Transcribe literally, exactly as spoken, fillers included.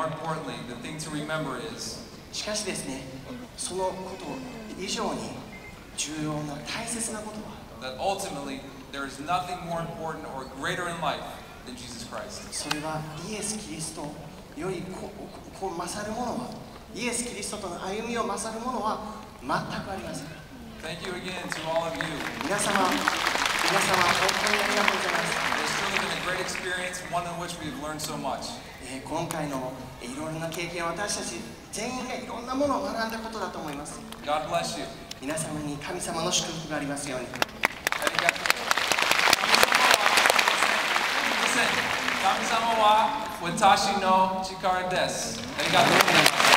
more importantly, the thing to remember is しかしですね、そのこと以上に重要な大切なことは that ultimately there is nothing more important or greater in life than Jesus Christ. それはイエス・キリストよりここ勝るものはイエス・キリストとの歩みを勝るものは全くありません。 Thank you again to all of you. 皆様、皆様、本当にありがとうございます。 It's truly been a great experience, one in which we've learned so much. えー今回のいろいろな経験は私たち全員がいろんなものを学んだことだと思います。 God bless you. 皆様に神様の祝福がありますように。 神様は私の力です。ありがとうございます。